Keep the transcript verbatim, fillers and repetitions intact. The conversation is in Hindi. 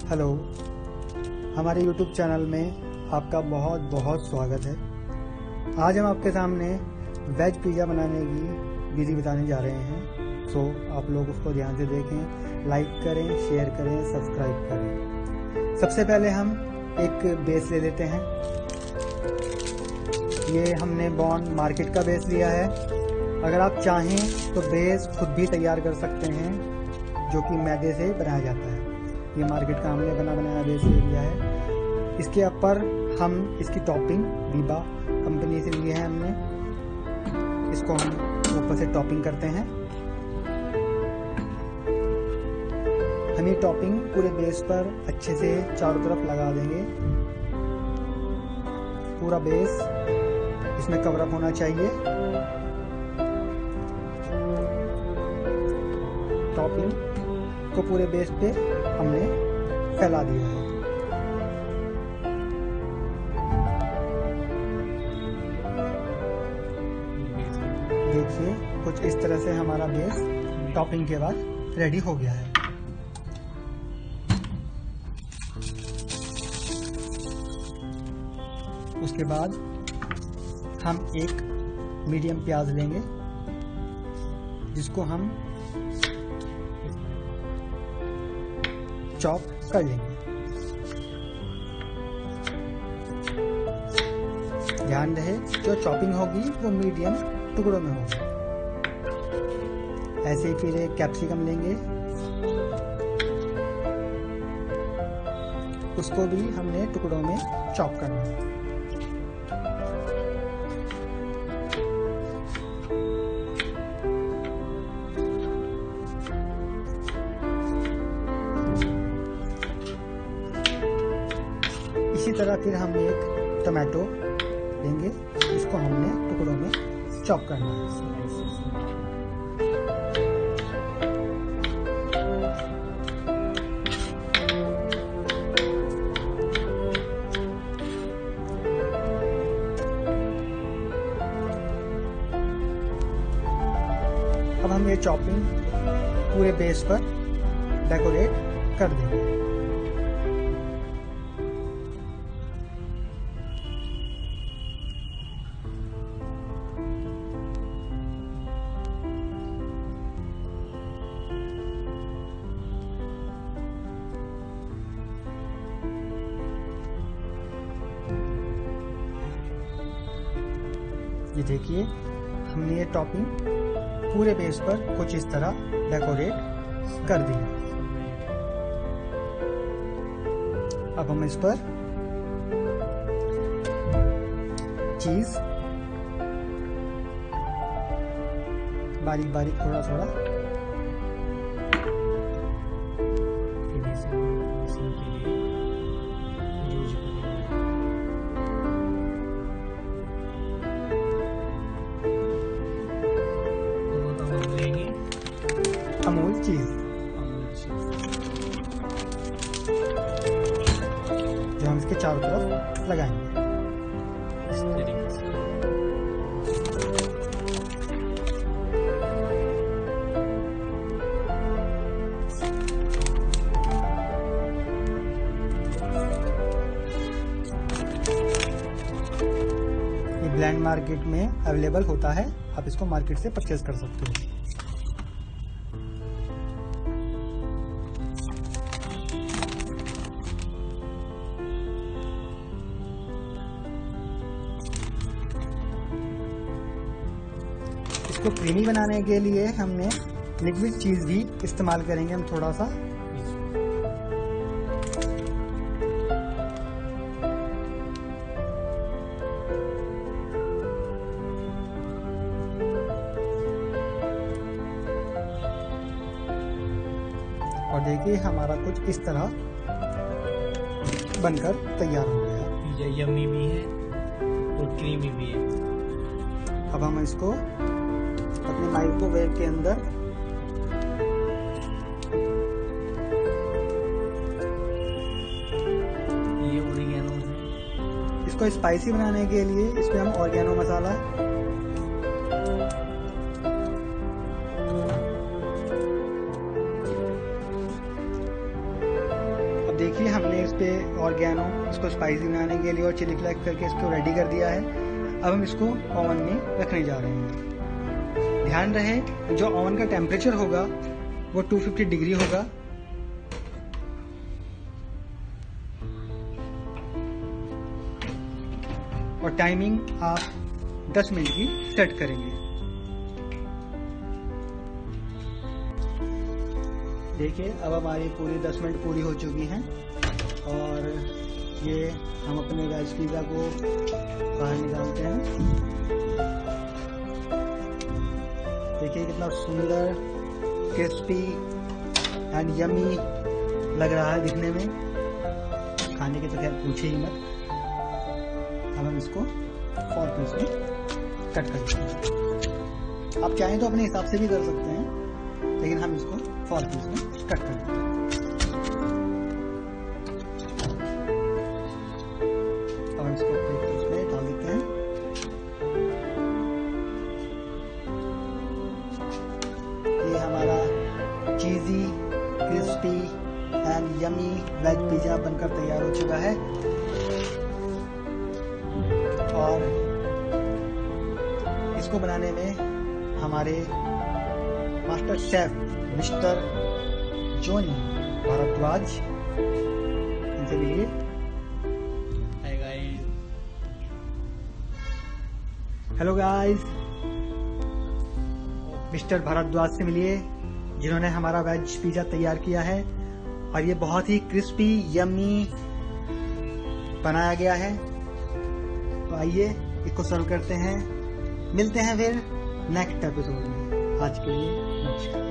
हेलो, हमारे यूट्यूब चैनल में आपका बहुत बहुत स्वागत है। आज हम आपके सामने वेज पिज़्ज़ा बनाने की विधि बताने जा रहे हैं। सो आप लोग उसको ध्यान से देखें, लाइक करें, शेयर करें, सब्सक्राइब करें। सबसे पहले हम एक बेस ले लेते हैं। ये हमने बॉर्न मार्केट का बेस लिया है। अगर आप चाहें तो बेस खुद भी तैयार कर सकते हैं, जो कि मैदे से बनाया जाता है। ये मार्केट का हमने बना बनाया बेस ले लिया है। इसके ऊपर हम इसकी टॉपिंग वीबा कंपनी से ली है हमने। इसको हम ऊपर से टॉपिंग करते हैं। हम ये टॉपिंग पूरे बेस पर अच्छे से चारों तरफ लगा देंगे। पूरा बेस इसमें कवर अप होना चाहिए। टॉपिंग को पूरे बेस पे हमने फैला दिया है। देखिए, कुछ इस तरह से हमारा बेस टॉपिंग के बाद रेडी हो गया है। उसके बाद हम एक मीडियम प्याज लेंगे, जिसको हम चॉप कर लेंगे। ध्यान रहे, जो चॉपिंग होगी वो मीडियम टुकड़ों में होगी। ऐसे ही फिर एक कैप्सिकम लेंगे, उसको भी हमने टुकड़ों में चॉप करना है। इसी तरह फिर हम एक टमाटो लेंगे, इसको हमने टुकड़ों में चॉप करना है। अब हम ये चॉपिंग पूरे बेस पर डेकोरेट कर देंगे। ये देखिए, हमने ये टॉपिंग पूरे बेस पर कुछ इस तरह डेकोरेट कर दिया। अब हम इस पर चीज बारीक बारीक थोड़ा थोड़ा अमूल चीज जो हम इसके चारों तरफ लगाएंगे। इस तरीके से ये ब्लैंड मार्केट में अवेलेबल होता है, आप इसको मार्केट से परचेज कर सकते हो। इसको क्रीमी बनाने के लिए हमने लिक्विड चीज भी इस्तेमाल करेंगे हम थोड़ा सा। और देखिए, हमारा कुछ इस तरह बनकर तैयार हो गया। पिज़्ज़ा यम्मी भी है और क्रीमी भी है। अब हम इसको अपने माइक्रोवेव के अंदर ये ऑरिगेनो है। इसको स्पाइसी बनाने के लिए इसमें हम ऑरिगेनो मसाला, अब अब देखिए हमने इस पे ऑर्गेनो इसको स्पाइसी बनाने के लिए और चिली फ्लेक्स करके इसको रेडी कर दिया है। अब हम इसको ओवन में रखने जा रहे हैं। ध्यान रहे जो ओवन का टेम्परेचर होगा वो दो सौ पचास डिग्री होगा। और टाइमिंग आप दस मिनट की सेट करेंगे। देखिए अब हमारी पूरी दस मिनट पूरी हो चुकी हैं और ये हम अपने वेज पिज़्ज़ा को बाहर निकालते हैं। देखिए कितना सुंदर, क्रिस्पी एंड यमी लग रहा है दिखने में। खाने के तो खैर पूछे ही मत। अब हम इसको फोर पीस में कट कर देते हैं। आप चाहें तो अपने हिसाब से भी कर सकते हैं, लेकिन हम इसको फोर पीस में कट कर देते हैं। और इसको प्लेट पीस में डाल देते हैं। ये हमारा cheesy, crispy and yummy veg pizza बनकर तैयार हो चुका है। और इसको बनाने में हमारे master chef mister Johnny Bhardwaj, इनसे मिलिए। Hi guys. Hello guys, mister Bhardwaj से मिलिए जिन्होंने हमारा वेज पिज़्ज़ा तैयार किया है और ये बहुत ही क्रिस्पी यम्मी बनाया गया है। तो आइए इसको सर्व करते हैं। मिलते हैं फिर नेक्स्ट एपिसोड में। आज के लिए नमस्कार।